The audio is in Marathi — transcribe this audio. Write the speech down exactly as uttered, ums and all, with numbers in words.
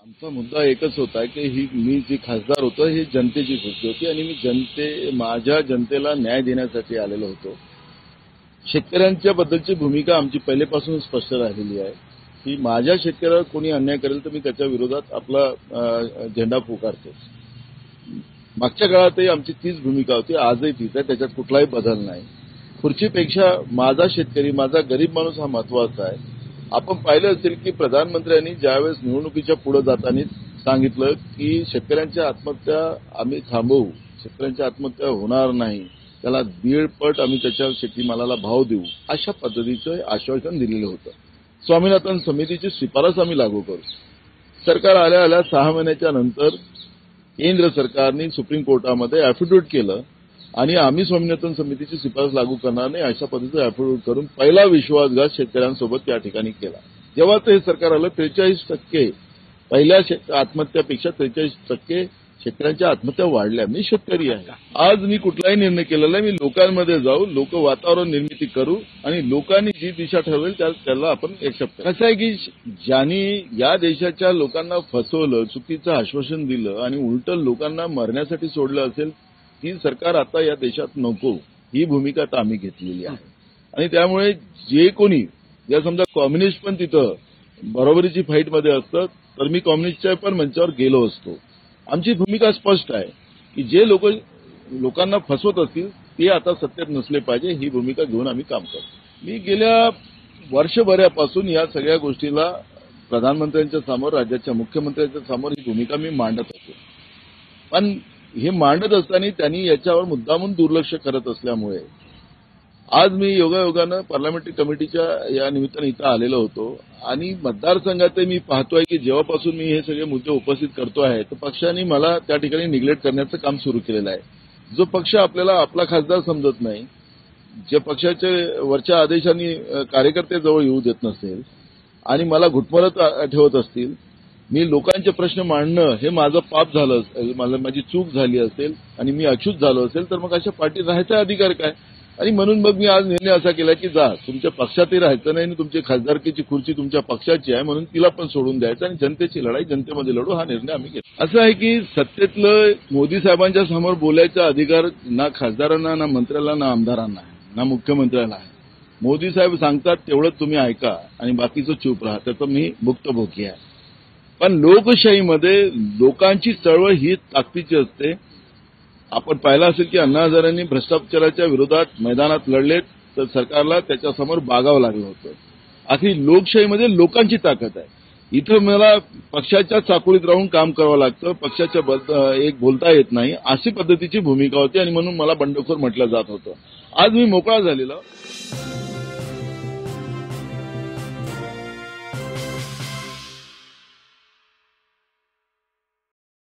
आमचा मुद्दा एकच होता की ही मी जी खासदार होतो ही जनतेची गोष्ट होती आणि मी जनते माझ्या जनतेला न्याय देण्यासाठी आलेलो होतो. शेतकऱ्यांच्या बद्दलची भूमिका आमची पहिलेपासून स्पष्ट राहिलेली आहे की माझ्या शेतकऱ्यावर कोणी अन्याय करेल तर मी त्याच्या विरोधात आपला झेंडा पुकारतो. मागच्या काळातही आमची तीच भूमिका होती, आजही तीच आहे, त्याच्यात कुठलाही बदल नाही. खुर्चीपेक्षा माझा शेतकरी, माझा गरीब माणूस हा महत्वाचा आहे. आपण पाहिलं असेल की प्रधानमंत्र्यांनी ज्यावेळेस निवडणुकीच्या पुढे जाताना सांगितलं की शेतकऱ्यांच्या आत्महत्या आम्ही थांबवू, शेतकऱ्यांच्या आत्महत्या होणार नाही, त्याला दीडपट आम्ही त्याच्या शेतीमालाला भाव देऊ, अशा पद्धतीचं आश्वासन दिलेलं होतं. स्वामीनाथन समितीची शिफारस आम्ही लागू करू. सरकार आल्या आल्या सहा महिन्याच्या नंतर केंद्र सरकारने सुप्रीम कोर्टामध्ये अॅफिडेव्हिट केलं आणि आम्ही स्वामीनाथन समितीची शिफारस लागू करणार नाही अशा पद्धतीचं अॅफिडेव्हिट करून पहिला विश्वासघात शेतकऱ्यांसोबत त्या ठिकाणी केला. जेव्हा ते सरकार आलं त्रेचाळीस टक्के पहिल्या आत्महत्यापेक्षा त्रेचाळीस टक्के शेतकऱ्यांच्या आत्महत्या वाढल्या. मी शेतकरी आहे. आज मी कुठलाही निर्णय केलेला नाही. मी लोकांमध्ये जाऊ, लोक वातावरण निर्मिती करू आणि लोकांनी जी दिशा ठरवेल त्याला आपण एक्सेप्ट करू. कसं आहे की ज्यांनी या देशाच्या लोकांना फसवलं, चुकीचं आश्वासन दिलं आणि उलटं लोकांना मरण्यासाठी सोडलं असेल, ती सरकार आता या देशात नको, ही भूमिका आता आम्ही घेतलेली आहे. आणि त्यामुळे जे कोणी या समजा कम्युनिस्ट पण तिथं बरोबरीची फाईटमध्ये असतं तर मी कम्युनिस्टच्या पण मंचावर गेलो असतो. आमची भूमिका स्पष्ट आहे की जे लोक लोकांना फसवत असतील ते आता सत्तेत नसले पाहिजे, ही भूमिका घेऊन आम्ही काम करतो. मी गेल्या वर्षभरापासून या सगळ्या गोष्टीला प्रधानमंत्र्यांच्या समोर, राज्याच्या मुख्यमंत्र्यांच्या समोर ही भूमिका मी मांडत होतो. पण हे मांडत असताना त्यांनी याच्यावर मुद्दामून दुर्लक्ष करत असल्यामुळे आज मी योगायोगानं पार्लमेंटरी कमिटीच्या या निमित्तानं इथं आलेलो होतो आणि मतदारसंघातही मी पाहतोय की जेव्हापासून मी हे सगळे मुद्दे उपस्थित करतो आहे तर पक्षाने मला त्या ठिकाणी निग्लेक्ट करण्याचं काम सुरू केलेलं आहे. जो पक्ष आपल्याला आपला खासदार समजत नाही, जे पक्षाच्या वरच्या आदेशांनी कार्यकर्ते जवळ येऊ देत नसेल आणि मला घुटमरत ठेवत असतील, मी लोकांचे प्रश्न मांडणं हे माझं पाप झालं असेल, मला माझी चूक झाली असेल आणि मी अच्युत झालो असेल तर मग अशा पार्टीत राहायचा अधिकार काय. आणि म्हणून मग मी आज निर्णय असा केला की जा तुमच्या पक्षातही राहायचं नाही आणि तुमची खासदारकीची खुर्ची तुमच्या पक्षाची आहे म्हणून तिला पण सोडून द्यायचं आणि जनतेची लढाई जनतेमध्ये लढू, हा निर्णय आम्ही घेतला. असं आहे की सत्तेतलं मोदी साहेबांच्या समोर बोलायचा अधिकार ना खासदारांना, ना मंत्र्याला, ना आमदारांना आहे, ना मुख्यमंत्र्याला आहे. मोदी साहेब सांगतात तेवढंच तुम्ही ऐका आणि बाकीचं चूप राहा, त्याचं मी भुक्तभोगी आहे. पण लोकशाहीमध्ये लोकांची चळवळ ही ताकदीची असते. आपण पाहिलं असेल की अण्णा हजारेंनी भ्रष्टाचाराच्या विरोधात मैदानात लढलेत तर सरकारला त्याच्यासमोर बागावं लागलं होतं. आखरी लोकशाहीमध्ये लोकांची ताकद आहे. इथं मला पक्षाच्या चाकोळीत राहून काम करावं लागतं, पक्षाच्या एक बोलता येत नाही, अशी पद्धतीची भूमिका होती आणि म्हणून मला बंडखोर म्हटलं जात होतं. आज मी मोकळा झालेला